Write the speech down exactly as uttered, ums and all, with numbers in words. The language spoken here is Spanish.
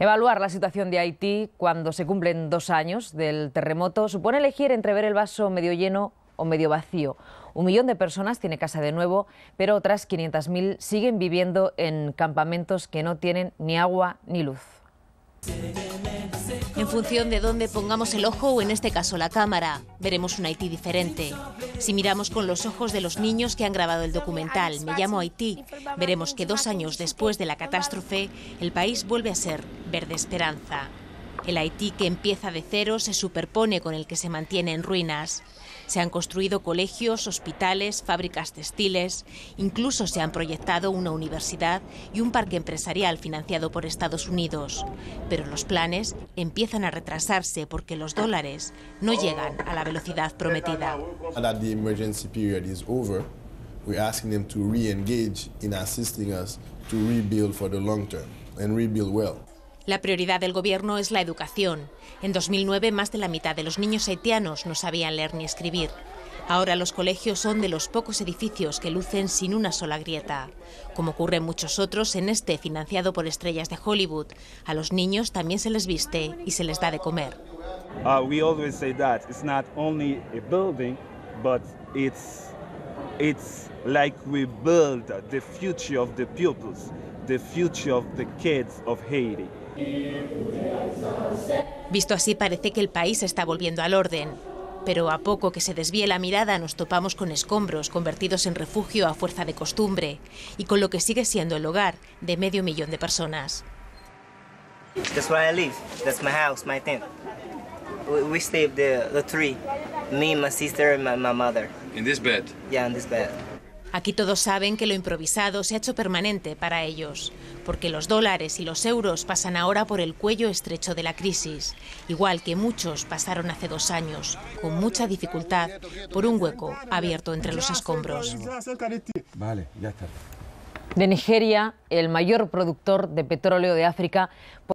Evaluar la situación de Haití cuando se cumplen dos años del terremoto supone elegir entre ver el vaso medio lleno o medio vacío. Un millón de personas tiene casa de nuevo, pero otras quinientas mil siguen viviendo en campamentos que no tienen ni agua ni luz. En función de dónde pongamos el ojo, o en este caso la cámara, veremos un Haití diferente. Si miramos con los ojos de los niños que han grabado el documental Me llamo Haití, veremos que dos años después de la catástrofe, el país vuelve a ser verde esperanza. El Haití que empieza de cero se superpone con el que se mantiene en ruinas. Se han construido colegios, hospitales, fábricas textiles, incluso se han proyectado una universidad y un parque empresarial financiado por Estados Unidos. Pero los planes empiezan a retrasarse porque los dólares no llegan a la velocidad prometida. That the emergency period is over, we're asking them to re-engage in assisting us to rebuild for the long term and rebuild well. La prioridad del gobierno es la educación. En dos mil nueve, más de la mitad de los niños haitianos no sabían leer ni escribir. Ahora los colegios son de los pocos edificios que lucen sin una sola grieta. Como ocurre en muchos otros, en este, financiado por estrellas de Hollywood, a los niños también se les viste y se les da de comer. Uh, we always say that it's not only a building, but it's, it's like we build the future of the pupils, the future of the kids of Haiti. Visto así, parece que el país está volviendo al orden. Pero a poco que se desvíe la mirada nos topamos con escombros convertidos en refugio a fuerza de costumbre y con lo que sigue siendo el hogar de medio millón de personas. That's where I live. That's my house, my tent. We, we stay the the three, me, my sister, and my, my mother. In this bed? Yeah, in this bed. Aquí todos saben que lo improvisado se ha hecho permanente para ellos, porque los dólares y los euros pasan ahora por el cuello estrecho de la crisis, igual que muchos pasaron hace dos años, con mucha dificultad, por un hueco abierto entre los escombros. Vale, ya está. De Nigeria, el mayor productor de petróleo de África,